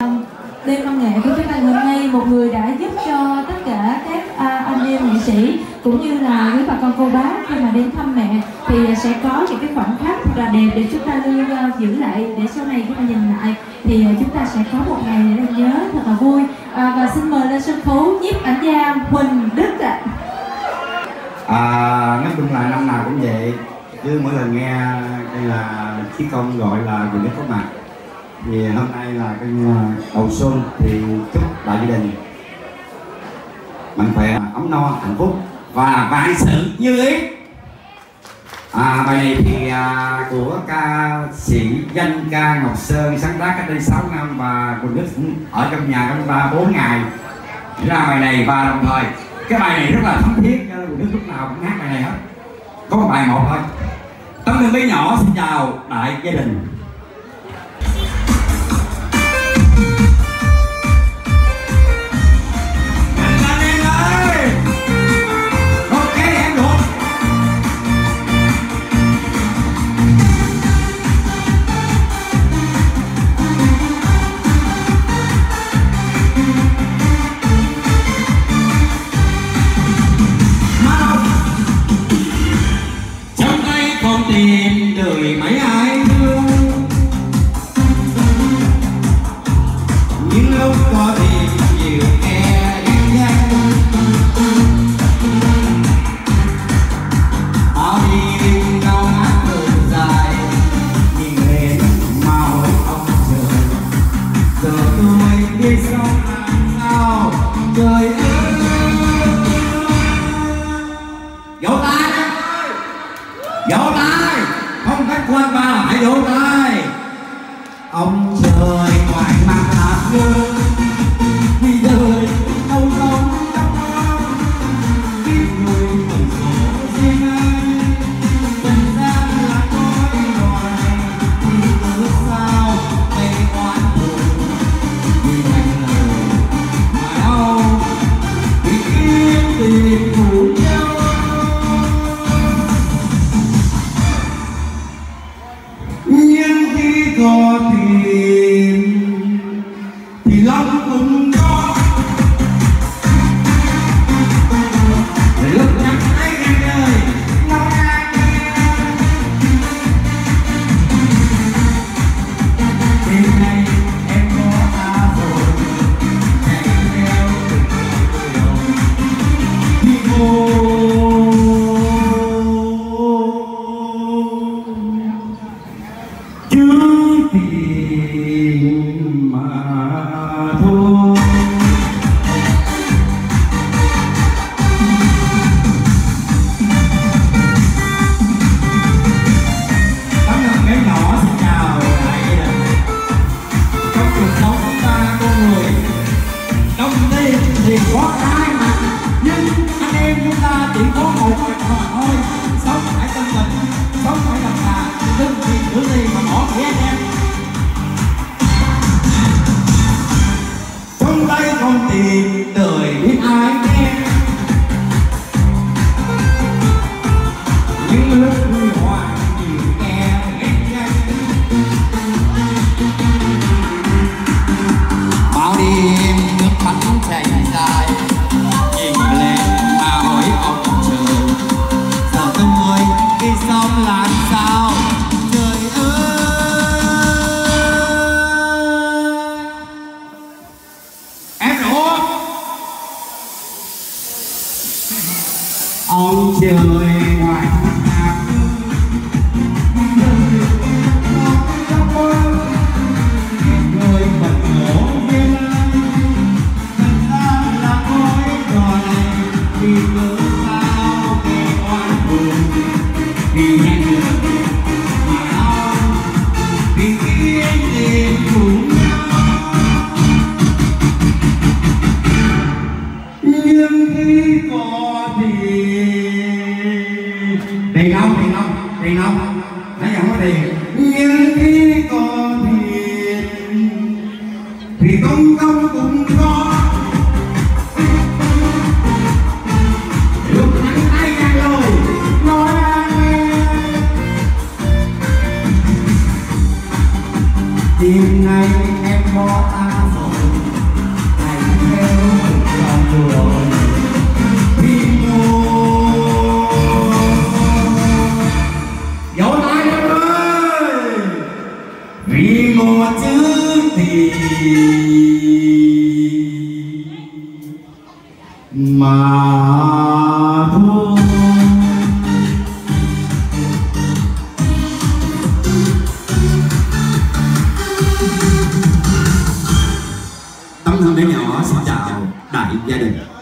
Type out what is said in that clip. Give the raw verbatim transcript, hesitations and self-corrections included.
Đêm văn nghệ của chúng ta hôm nay, một người đã giúp cho tất cả các à, anh em nghệ sĩ cũng như là quý bà con cô bác khi mà đến thăm mẹ thì sẽ có những cái khoảnh khắc thật là đẹp để chúng ta lưu uh, giữ lại, để sau này khi mà nhìn lại thì uh, chúng ta sẽ có một ngày để nhớ thật là vui. À, và xin mời lên sân khấu nhiếp ảnh gia Huỳnh Đức ạ. À. À, nói chung là năm nào cũng vậy, chứ mỗi lần nghe đây là Chí Công gọi là Huỳnh Đức có mặt, thì hôm nay là cái đầu xuân thì chúc đại gia đình mạnh khỏe, ấm no, hạnh phúc và vạn sự như ý. À, bài này thì à, của ca sĩ danh ca Ngọc Sơn sáng tác cách đây sáu năm, và Quỳnh Đức cũng ở trong nhà trong ba bốn ngày ra bài này, và đồng thời cái bài này rất là thấm thiết cho nên Quỳnh Đức lúc nào cũng hát bài này hết. Có một bài một thôi. Tấm Lưng Bé Nhỏ xin chào đại gia đình. Tìm đời mấy ai thương, những lúc có tìm nhiều kẻ ghét ghét, bao đêm đau ngắt thở dài, nhìn lên mà hỏi ông trời, giờ tôi biết sống làm sao trời ơi. Vỗ tay, vỗ tay, không khách quan vào hãy vỗ tay. Ông trời ngoài mặt hạt gương vì đời đâu giống trong mơ, biết người từng số riêng ai, tình gian là cõi loài thì cớ sao để oán hờn, vì thành lời mà đau vì kiếp tìm cùng nhau. Nhưng khi có tiền thì lòng cũng có, lúc nhắc thấy ngang đời ngao ngang, đêm nay em có ta rồi, chạy theo từng điều thì cô chứ tìm mà thôi. Tấm Lưng Bé Nhỏ xin chào đại gia đình. Trong cuộc sống chúng ta con người đông đi thì có cái mặt, nhưng anh em chúng ta chỉ có một mặt thôi. Sống phải chân tình, sống phải đậm đà, đừng vì thứ gì mà bỏ nghĩa anh em. Trong tay con tìm đời biết ai nghe, những lúc vui hoài nhiều kẻ ghét ghét, bao đêm nước mắt chảy dài, nhìn lên mà hỏi ông trời, giờ tôi khi sống làm sao trời ơi. Em rõ ông trời ngoài mặt người bật ngổ viên, thật ra là cõi loài vì cớ sao để oan hờn, vì hẹn được mà đau vì khi anh tìm cùng nhau. Nhưng khi có tiền, tiền không, tiền không, tiền không, nãy giờ không có tiền. Nhưng khi có tiền thì công công cũng có, lúc nắng tay ngang rồi nói nghe. Đêm nay em có ta rồi, một chữ tình mà thôi. Tấm thân bé nhỏ xin chào đại gia đình.